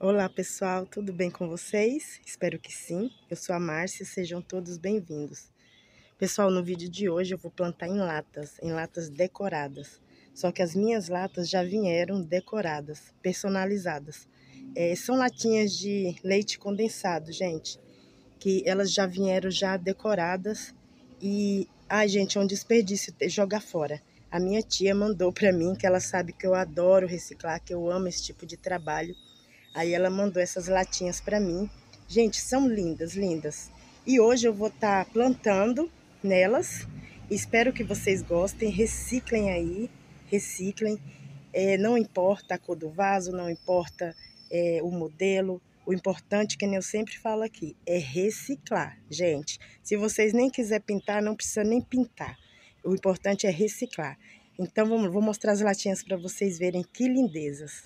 Olá pessoal, tudo bem com vocês? Espero que sim. Eu sou a Márcia, sejam todos bem-vindos. Pessoal, no vídeo de hoje eu vou plantar em latas decoradas. Só que as minhas latas já vieram decoradas, personalizadas. São latinhas de leite condensado, gente, que elas já vieram já decoradas e, ai gente, é um desperdício jogar fora. A minha tia mandou para mim, que ela sabe que eu adoro reciclar, que eu amo esse tipo de trabalho. Aí ela mandou essas latinhas para mim. Gente, são lindas, lindas. E hoje eu vou estar plantando nelas. Espero que vocês gostem. Reciclem aí, reciclem. Não importa a cor do vaso, não importa o modelo. O importante, que nem eu sempre falo aqui, é reciclar, gente. Se vocês nem quiserem pintar, não precisa nem pintar. O importante é reciclar. Então, vou mostrar as latinhas para vocês verem que lindezas.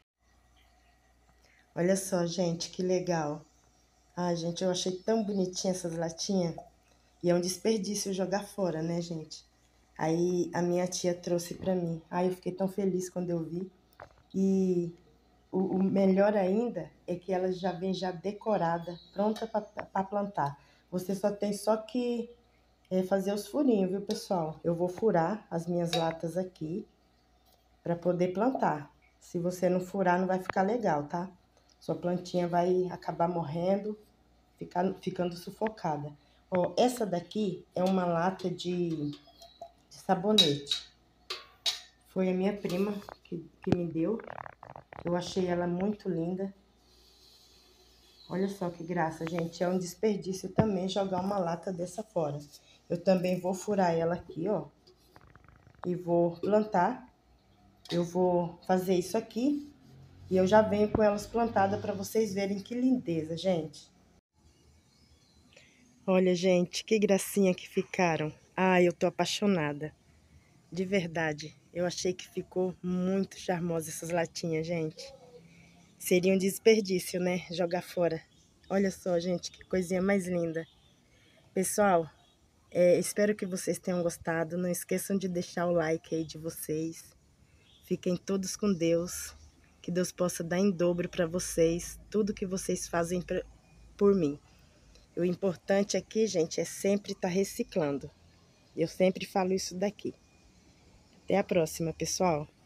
Olha só, gente, que legal. Ah, gente, eu achei tão bonitinha essas latinhas. E é um desperdício jogar fora, né, gente? Aí a minha tia trouxe pra mim. Ai, eu fiquei tão feliz quando eu vi. E o melhor ainda é que ela já vem já decorada, pronta para plantar. Você só que fazer os furinhos, viu, pessoal? Eu vou furar as minhas latas aqui para poder plantar. Se você não furar, não vai ficar legal, tá? Sua plantinha vai acabar morrendo, ficando sufocada. Ó, essa daqui é uma lata de sabonete. Foi a minha prima que me deu. Eu achei ela muito linda. Olha só que graça, gente. É um desperdício também jogar uma lata dessa fora. Eu também vou furar ela aqui, ó. E vou plantar. Eu vou fazer isso aqui. E eu já venho com elas plantadas para vocês verem que lindeza, gente. Olha, gente, que gracinha que ficaram. Ai, eu tô apaixonada. De verdade, eu achei que ficou muito charmosa essas latinhas, gente. Seria um desperdício, né? Jogar fora. Olha só, gente, que coisinha mais linda. Pessoal, espero que vocês tenham gostado. Não esqueçam de deixar o like aí de vocês. Fiquem todos com Deus. Que Deus possa dar em dobro para vocês tudo que vocês fazem por mim. O importante aqui, gente, é sempre estar reciclando. Eu sempre falo isso daqui. Até a próxima, pessoal.